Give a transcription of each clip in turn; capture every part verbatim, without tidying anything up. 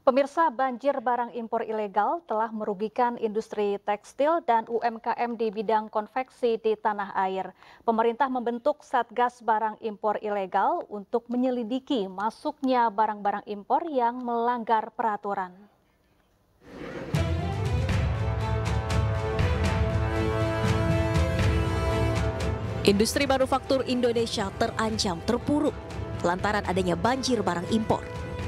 Pemirsa, banjir barang impor ilegal telah merugikan industri tekstil dan U M K M di bidang konveksi di tanah air. Pemerintah membentuk Satgas Barang Impor Ilegal untuk menyelidiki masuknya barang-barang impor yang melanggar peraturan. Industri manufaktur Indonesia terancam terpuruk lantaran adanya banjir barang impor.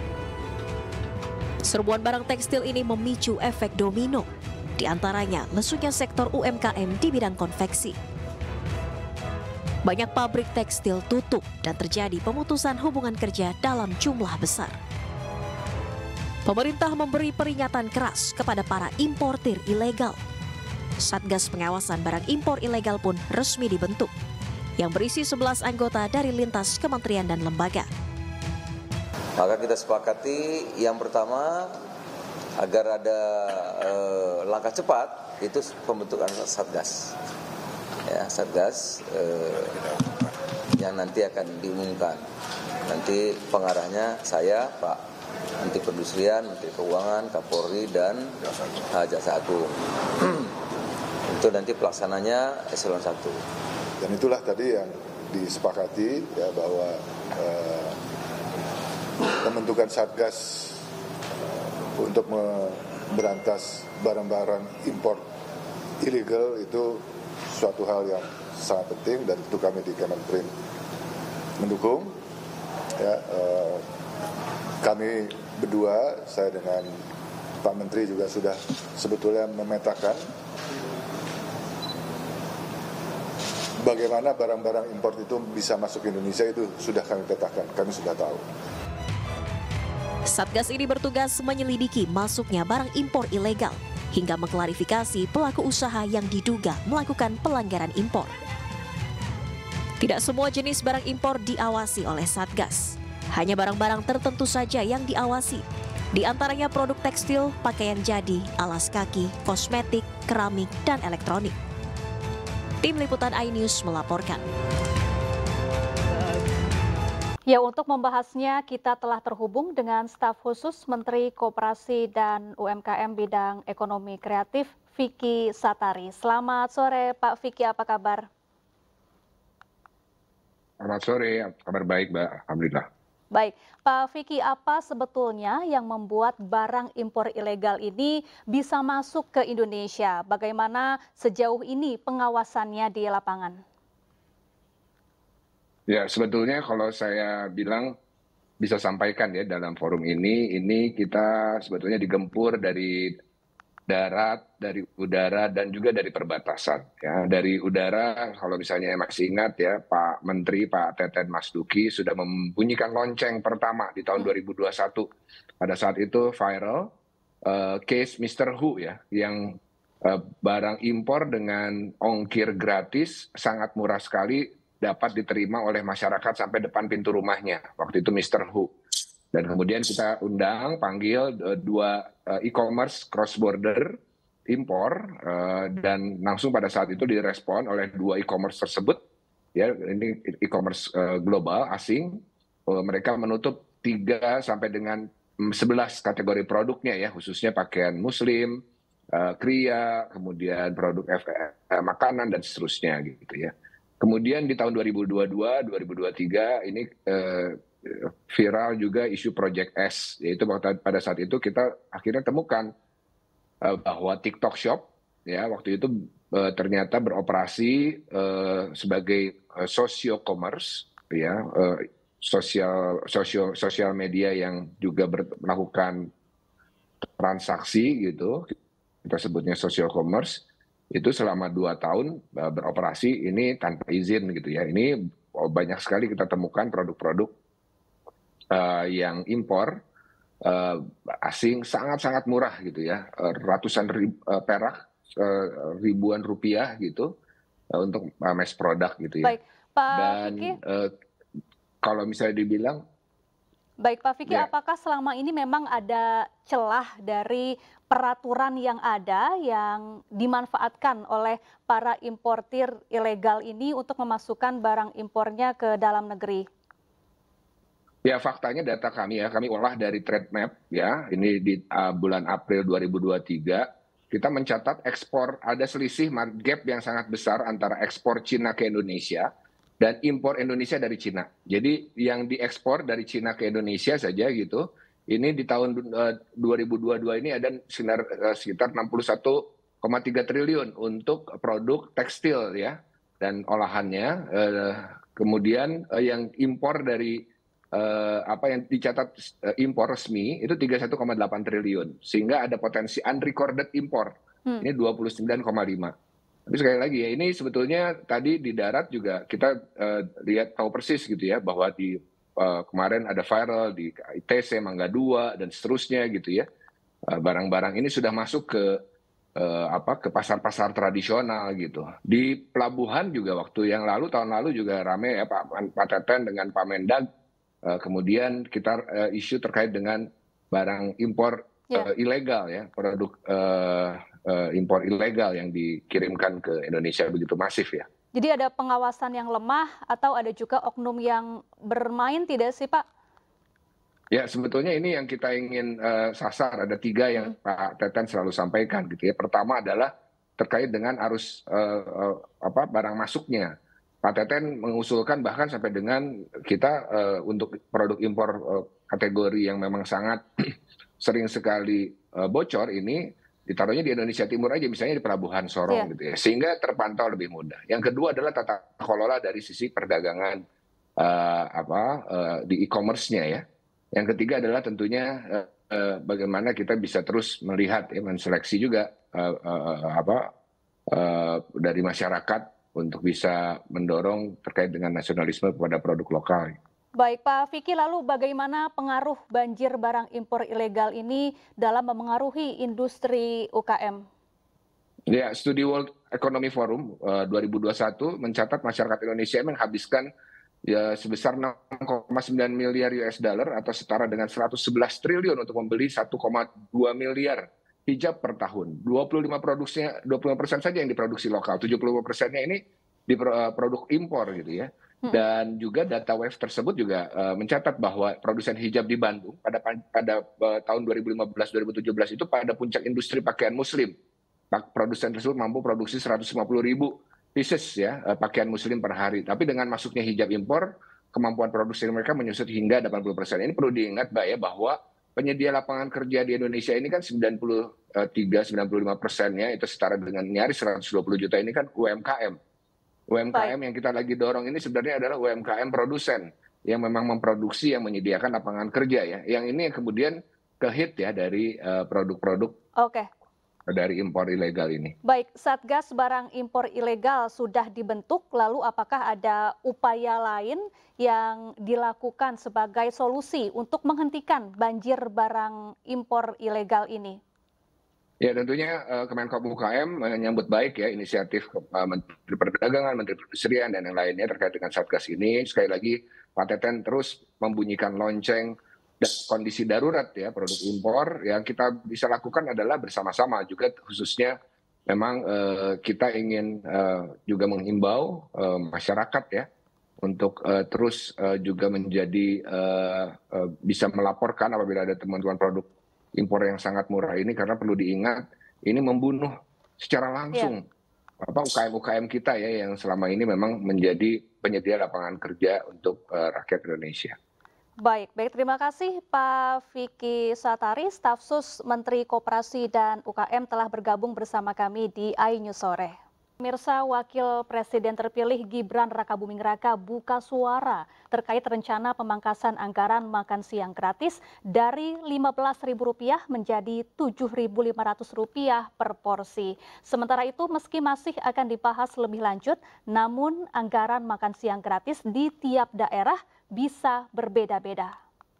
Serbuan barang tekstil ini memicu efek domino, di antaranya lesunya sektor U M K M di bidang konveksi. Banyak pabrik tekstil tutup dan terjadi pemutusan hubungan kerja dalam jumlah besar. Pemerintah memberi peringatan keras kepada para importir ilegal. Satgas Pengawasan Barang Impor Ilegal pun resmi dibentuk, yang berisi sebelas anggota dari lintas kementerian dan lembaga. Maka kita sepakati yang pertama agar ada eh, langkah cepat itu pembentukan Satgas, ya Satgas eh, yang nanti akan diumumkan. Nanti pengarahnya saya, Pak Menteri Perindustrian, Menteri Keuangan, Kapolri dan uh, Jaksa Agung. Itu nanti pelaksananya eselon satu. Dan itulah tadi yang disepakati ya bahwa eh, pembentukan Satgas uh, untuk memberantas barang-barang impor ilegal itu suatu hal yang sangat penting dan itu kami di Kemenprin mendukung. Ya, uh, kami berdua, saya dengan Pak Menteri juga sudah sebetulnya memetakan bagaimana barang-barang impor itu bisa masuk ke Indonesia, itu sudah kami petakan, kami sudah tahu. Satgas ini bertugas menyelidiki masuknya barang impor ilegal hingga mengklarifikasi pelaku usaha yang diduga melakukan pelanggaran impor. Tidak semua jenis barang impor diawasi oleh Satgas. Hanya barang-barang tertentu saja yang diawasi. Di antaranya produk tekstil, pakaian jadi, alas kaki, kosmetik, keramik, dan elektronik. Tim Liputan iNews melaporkan. Ya, untuk membahasnya kita telah terhubung dengan staf khusus Menteri Koperasi dan U M K M bidang ekonomi kreatif, Vicky Satari. Selamat sore Pak Vicky, apa kabar? Selamat sore, kabar baik Mbak, Alhamdulillah. Baik, Pak Vicky, apa sebetulnya yang membuat barang impor ilegal ini bisa masuk ke Indonesia? Bagaimana sejauh ini pengawasannya di lapangan? Ya, sebetulnya kalau saya bilang bisa sampaikan ya dalam forum ini, ini kita sebetulnya digempur dari darat, dari udara, dan juga dari perbatasan. Ya, dari udara, kalau misalnya masih ingat ya, Pak Menteri, Pak Teten Mas Duki sudah membunyikan lonceng pertama di tahun dua ribu dua puluh satu. Pada saat itu viral uh, case mister Hu ya, yang uh, barang impor dengan ongkir gratis sangat murah sekali dapat diterima oleh masyarakat sampai depan pintu rumahnya. Waktu itu mister Hu. Dan kemudian kita undang, panggil uh, dua uh, e-commerce cross-border impor, uh, dan langsung pada saat itu direspon oleh dua e-commerce tersebut. Ya, ini e-commerce uh, global, asing. Uh, mereka menutup tiga sampai dengan sebelas kategori produknya ya, khususnya pakaian muslim, uh, kriya, kemudian produk F, uh, makanan, dan seterusnya gitu ya. Kemudian di tahun dua ribu dua puluh dua, dua ribu dua puluh tiga ini uh, viral juga isu Project S, yaitu pada saat itu kita akhirnya temukan uh, bahwa TikTok Shop ya waktu itu uh, ternyata beroperasi uh, sebagai uh, socio commerce ya, uh, sosial sosial sosial media yang juga ber, melakukan transaksi gitu, kita sebutnya social commerce, itu selama dua tahun uh, beroperasi ini tanpa izin gitu ya. Ini oh, banyak sekali kita temukan produk-produk Uh, yang impor uh, asing sangat-sangat murah gitu ya, uh, ratusan rib, uh, perak, uh, ribuan rupiah gitu uh, untuk uh, mass product gitu ya. Baik, Pak Dan Vicky. Uh, kalau misalnya dibilang, baik Pak Vicky, ya. Apakah selama ini memang ada celah dari peraturan yang ada yang dimanfaatkan oleh para importir ilegal ini untuk memasukkan barang impornya ke dalam negeri? Ya, faktanya data kami ya, kami olah dari Trade Map ya, ini di uh, bulan April dua ribu dua puluh tiga, kita mencatat ekspor, ada selisih gap yang sangat besar antara ekspor Cina ke Indonesia dan impor Indonesia dari Cina. Jadi yang diekspor dari Cina ke Indonesia saja gitu, ini di tahun uh, dua ribu dua puluh dua ini ada sekitar, uh, sekitar enam puluh satu koma tiga triliun untuk produk tekstil ya, dan olahannya. Uh, kemudian uh, yang impor dari Uh, apa yang dicatat uh, impor resmi itu tiga puluh satu koma delapan triliun, sehingga ada potensi unrecorded impor hmm. ini dua puluh sembilan koma lima. Tapi sekali lagi ya, ini sebetulnya tadi di darat juga kita uh, lihat tahu persis gitu ya, bahwa di uh, kemarin ada viral di I T C Mangga dua dan seterusnya gitu ya, barang-barang uh, ini sudah masuk ke uh, apa ke pasar-pasar tradisional gitu. Di pelabuhan juga waktu yang lalu tahun lalu juga ramai ya Pak, Pak Teten dengan Pak Mendag. Uh, kemudian kita uh, isu terkait dengan barang impor uh, yeah. ilegal ya, produk uh, uh, impor ilegal yang dikirimkan ke Indonesia begitu masif ya. Jadi ada pengawasan yang lemah atau ada juga oknum yang bermain tidak sih Pak? Ya, sebetulnya ini yang kita ingin uh, sasar, ada tiga yang hmm. Pak Teten selalu sampaikan gitu ya. Pertama adalah terkait dengan arus uh, uh, apa barang masuknya. Pak Teten mengusulkan bahkan sampai dengan kita uh, untuk produk impor uh, kategori yang memang sangat sering sekali uh, bocor ini ditaruhnya di Indonesia Timur aja, misalnya di Pelabuhan Sorong yeah. gitu ya, sehingga terpantau lebih mudah. Yang kedua adalah tata kelola dari sisi perdagangan uh, apa uh, di e-commerce-nya ya. Yang ketiga adalah tentunya uh, uh, bagaimana kita bisa terus melihat ya, menseleksi juga uh, uh, apa uh, dari masyarakat untuk bisa mendorong terkait dengan nasionalisme kepada produk lokal. Baik Pak Vicky, lalu bagaimana pengaruh banjir barang impor ilegal ini dalam memengaruhi industri U K M? Ya, studi World Economic Forum uh, dua ribu dua puluh satu mencatat masyarakat Indonesia menghabiskan ya sebesar enam koma sembilan miliar U S dollar atau setara dengan seratus sebelas triliun untuk membeli satu koma dua miliar hijab per tahun. dua puluh lima produksinya, dua puluh lima persen saja yang diproduksi lokal, tujuh puluh lima persennya ini di produk impor gitu ya. Dan juga data W E F tersebut juga uh, mencatat bahwa produsen hijab di Bandung pada pada uh, tahun dua ribu lima belas dua ribu tujuh belas itu pada puncak industri pakaian muslim. Produsen tersebut mampu produksi seratus lima puluh ribu pieces ya uh, pakaian muslim per hari. Tapi dengan masuknya hijab impor, kemampuan produksi mereka menyusut hingga delapan puluh persen. Ini perlu diingat Mbak ya, bahwa penyedia lapangan kerja di Indonesia ini kan sembilan puluh tiga sampai sembilan puluh lima persennya itu setara dengan nyaris seratus dua puluh juta ini kan U M K M. U M K M Baik. Yang kita lagi dorong ini sebenarnya adalah U M K M produsen yang memang memproduksi, yang menyediakan lapangan kerja ya. Yang ini yang kemudian kehit ya dari uh, produk-produk Oke. dari impor ilegal ini. Baik, Satgas Barang Impor Ilegal sudah dibentuk, lalu apakah ada upaya lain yang dilakukan sebagai solusi untuk menghentikan banjir barang impor ilegal ini? Ya tentunya uh, Kemenko U K M menyambut baik ya inisiatif uh, Menteri Perdagangan, Menteri Perindustrian dan yang lainnya terkait dengan Satgas ini. Sekali lagi Pak Teten terus membunyikan lonceng dan kondisi darurat ya produk impor. Yang kita bisa lakukan adalah bersama-sama juga, khususnya memang uh, kita ingin uh, juga menghimbau uh, masyarakat ya untuk uh, terus uh, juga menjadi uh, uh, bisa melaporkan apabila ada temuan-temuan produk impor yang sangat murah ini, karena perlu diingat ini membunuh secara langsung yeah. apa U K M U K M kita ya yang selama ini memang menjadi penyedia lapangan kerja untuk uh, rakyat Indonesia. Baik, baik terima kasih Pak Vicky Satari, Staf Sus Menteri Koperasi dan U K M telah bergabung bersama kami di iNews Sore. Pemirsa, Wakil Presiden terpilih Gibran Rakabuming Raka buka suara terkait rencana pemangkasan anggaran makan siang gratis dari lima belas ribu rupiah menjadi tujuh ribu lima ratus rupiah per porsi. Sementara itu, meski masih akan dibahas lebih lanjut, namun anggaran makan siang gratis di tiap daerah bisa berbeda-beda.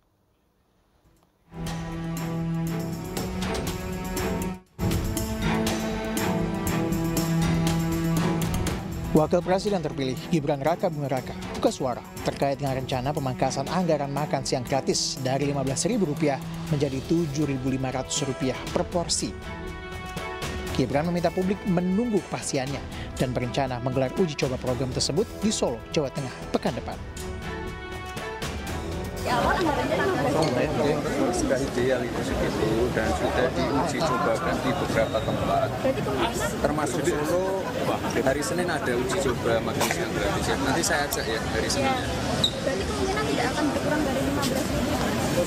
Wakil Presiden terpilih Gibran Rakabuming Raka buka suara terkait dengan rencana pemangkasan anggaran makan siang gratis dari lima belas ribu rupiah menjadi tujuh ribu lima ratus rupiah per porsi. Gibran meminta publik menunggu kepastiannya dan berencana menggelar uji coba program tersebut di Solo, Jawa Tengah pekan depan. kalkulasi awal anggarannya sudah ideal itu segitu dan sudah diuji cobakan di beberapa tempat. Termasuk Solo, hari Senin ada uji coba makan siang gratis. Nanti saya ajak ya hari Senin. Ya. Berarti kemungkinan tidak akan berkurang dari lima belas ribu.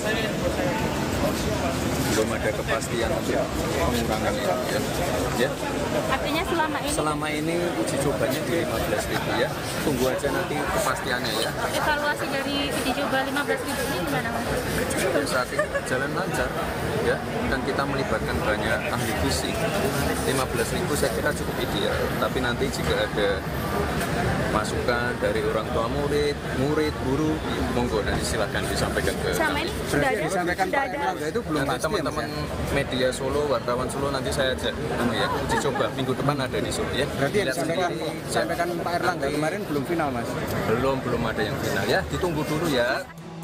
Belum ada kepastian untuk pengurangan itu ya. Ya. Artinya selama ini selama ini uji cobanya di lima belas ribu ya. Tunggu aja nanti kepastiannya ya. Evaluasi dari uji coba lima belas ribu ini gimana Mas? Sampai saat ini jalan lancar ya, dan kita melibatkan banyak ahli gizi. lima belas ribu saya kira cukup ideal, tapi nanti jika ada masukan dari orang tua murid, murid, guru, monggo nanti silakan disampaikan ke selama ini sudah ada, disampaikan sudah ada. Itu belum nanti teman-teman media Solo, wartawan Solo nanti saya ajak oh ya, uji coba minggu depan ada di Solo ya. Berarti yang disampaikan, disampaikan Pak Erlangga kemarin belum final Mas? Belum, belum ada yang final ya, ditunggu dulu ya.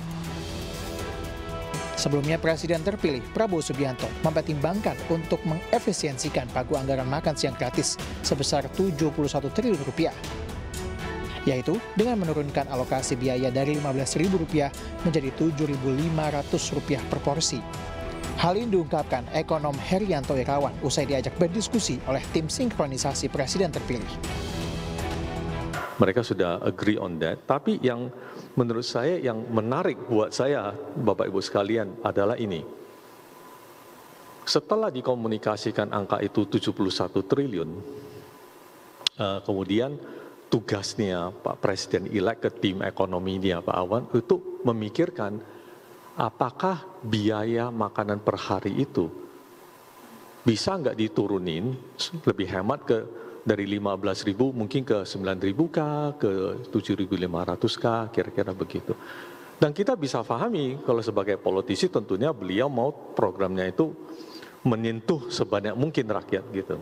Sebelumnya Presiden terpilih Prabowo Subianto mempertimbangkan untuk mengefisiensikan pagu anggaran makan siang gratis sebesar tujuh puluh satu triliun rupiah. Yaitu dengan menurunkan alokasi biaya dari lima belas ribu rupiah menjadi tujuh ribu lima ratus rupiah per porsi. Hal ini diungkapkan ekonom Herianto Irawan usai diajak berdiskusi oleh tim sinkronisasi Presiden terpilih. Mereka sudah agree on that, tapi yang menurut saya yang menarik buat saya, Bapak Ibu sekalian, adalah ini. Setelah dikomunikasikan angka itu tujuh puluh satu triliun, uh, kemudian tugasnya Pak Presiden-elek ke tim ekonominya Pak Awan untuk memikirkan apakah biaya makanan per hari itu bisa nggak diturunin lebih hemat ke dari lima belas ribu mungkin ke sembilan ribu kah, ke tujuh ribu lima ratus kah, kira-kira begitu. Dan kita bisa pahami kalau sebagai politisi tentunya beliau mau programnya itu menyentuh sebanyak mungkin rakyat gitu.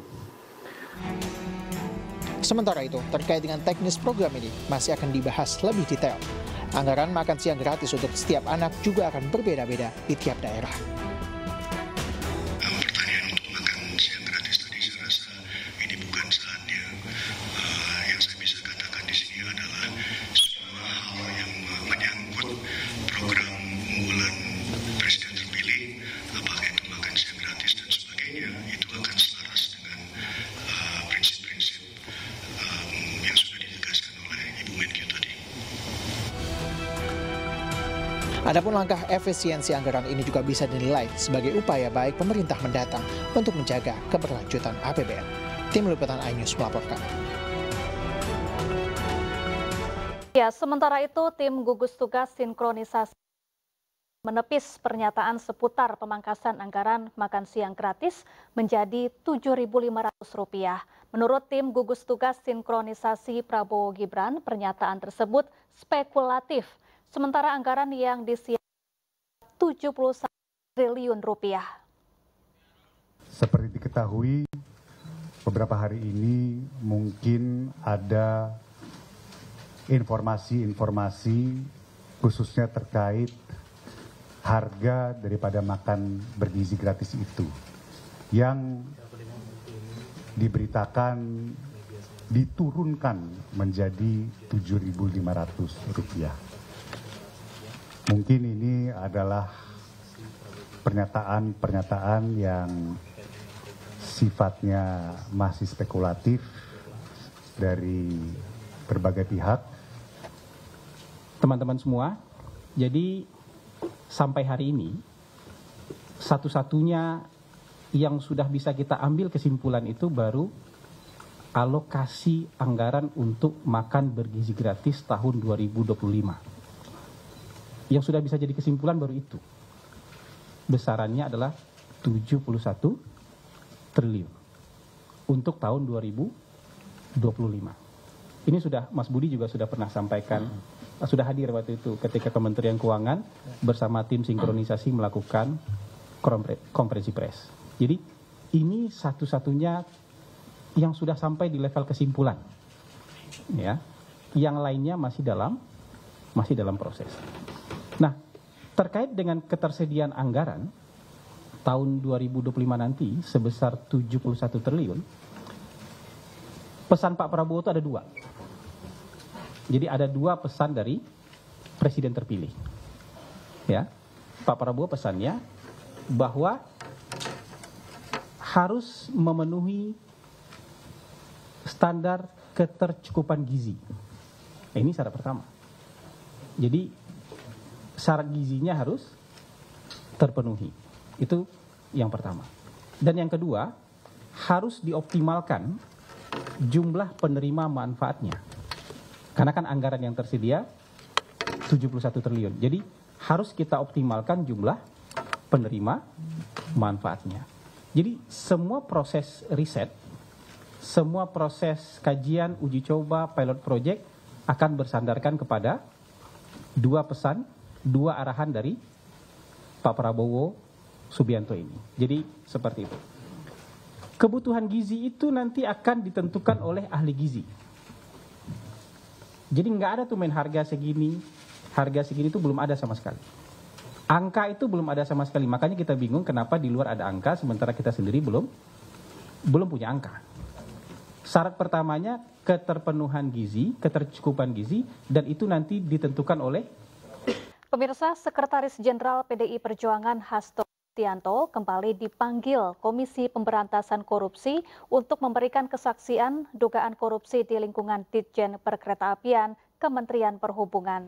Sementara itu, terkait dengan teknis program ini masih akan dibahas lebih detail. Anggaran makan siang gratis untuk setiap anak juga akan berbeda-beda di tiap daerah. Adapun langkah efisiensi anggaran ini juga bisa dinilai sebagai upaya baik pemerintah mendatang untuk menjaga keberlanjutan A P B N. Tim Liputan iNews melaporkan. Ya, sementara itu tim gugus tugas sinkronisasi menepis pernyataan seputar pemangkasan anggaran makan siang gratis menjadi tujuh ribu lima ratus rupiah. Menurut tim gugus tugas sinkronisasi Prabowo Gibran, pernyataan tersebut spekulatif. Sementara anggaran yang disiapkan tujuh puluh satu triliun rupiah. Seperti diketahui, beberapa hari ini mungkin ada informasi-informasi khususnya terkait harga daripada makan bergizi gratis itu yang diberitakan diturunkan menjadi tujuh ribu lima ratus rupiah. Mungkin ini adalah pernyataan-pernyataan yang sifatnya masih spekulatif dari berbagai pihak. Teman-teman semua, jadi sampai hari ini satu-satunya yang sudah bisa kita ambil kesimpulan itu baru alokasi anggaran untuk makan bergizi gratis tahun dua ribu dua puluh lima. Yang sudah bisa jadi kesimpulan baru itu. Besarannya adalah tujuh puluh satu triliun untuk tahun dua ribu dua puluh lima. Ini sudah Mas Budi juga sudah pernah sampaikan, hmm. sudah hadir waktu itu ketika Kementerian Keuangan bersama tim sinkronisasi melakukan konferensi pers. Jadi ini satu-satunya yang sudah sampai di level kesimpulan. Ya. Yang lainnya masih dalam masih dalam proses. Nah, terkait dengan ketersediaan anggaran tahun dua ribu dua puluh lima nanti sebesar tujuh puluh satu triliun, pesan Pak Prabowo itu ada dua. Jadi ada dua pesan dari Presiden terpilih. ya, Pak Prabowo pesannya bahwa harus memenuhi standar ketercukupan gizi. Nah, ini syarat pertama. Jadi syarat gizinya harus terpenuhi. Itu yang pertama. Dan yang kedua, harus dioptimalkan jumlah penerima manfaatnya. Karena kan anggaran yang tersedia tujuh puluh satu triliun. Jadi harus kita optimalkan jumlah penerima manfaatnya. Jadi semua proses riset, semua proses kajian, uji coba, pilot project akan bersandarkan kepada dua pesan, dua arahan dari Pak Prabowo Subianto ini. Jadi seperti itu. Kebutuhan gizi itu nanti akan ditentukan oleh ahli gizi. Jadi nggak ada tuh main harga segini, harga segini itu belum ada sama sekali. Angka itu belum ada sama sekali. Makanya kita bingung kenapa di luar ada angka sementara kita sendiri belum belum punya angka. Syarat pertamanya keterpenuhan gizi, ketercukupan gizi, dan itu nanti ditentukan oleh. Pemirsa, Sekretaris Jenderal P D I Perjuangan Hasto Kristianto kembali dipanggil Komisi Pemberantasan Korupsi untuk memberikan kesaksian dugaan korupsi di lingkungan Ditjen Perkeretaapian Kementerian Perhubungan.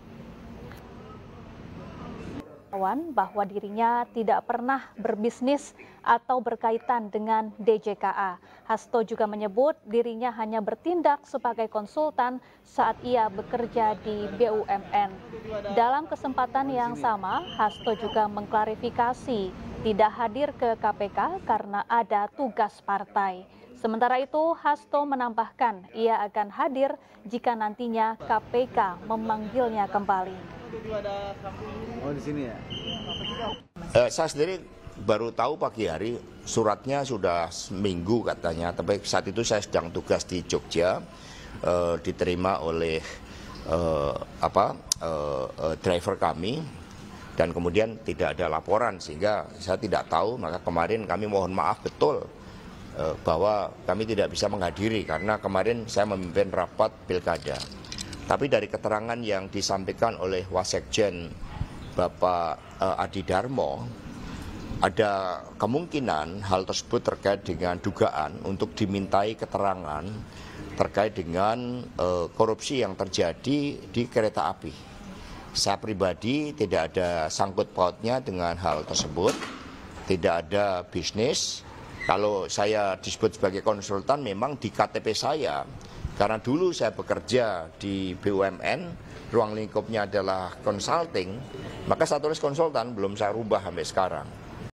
Bahwa dirinya tidak pernah berbisnis atau berkaitan dengan D J K A. Hasto juga menyebut dirinya hanya bertindak sebagai konsultan saat ia bekerja di B U M N. Dalam kesempatan yang sama, Hasto juga mengklarifikasi tidak hadir ke K P K karena ada tugas partai. Sementara itu, Hasto menambahkan ia akan hadir jika nantinya K P K memanggilnya kembali. Oh, di sini ya? Eh, saya sendiri baru tahu pagi hari, suratnya sudah seminggu katanya, tapi saat itu saya sedang tugas di Jogja, eh, diterima oleh eh, apa eh, eh, driver kami, dan kemudian tidak ada laporan sehingga saya tidak tahu. Maka kemarin kami mohon maaf betul eh, bahwa kami tidak bisa menghadiri karena kemarin saya memimpin rapat pilkada. Tapi dari keterangan yang disampaikan oleh Wasekjen Bapak uh, Adi Darmo, ada kemungkinan hal tersebut terkait dengan dugaan untuk dimintai keterangan terkait dengan uh, korupsi yang terjadi di kereta api. Saya pribadi tidak ada sangkut pautnya dengan hal tersebut, tidak ada bisnis. Kalau saya disebut sebagai konsultan memang di K T P saya. Karena dulu saya bekerja di B U M N, ruang lingkupnya adalah consulting, maka saya tulis konsultan, belum saya rubah sampai sekarang.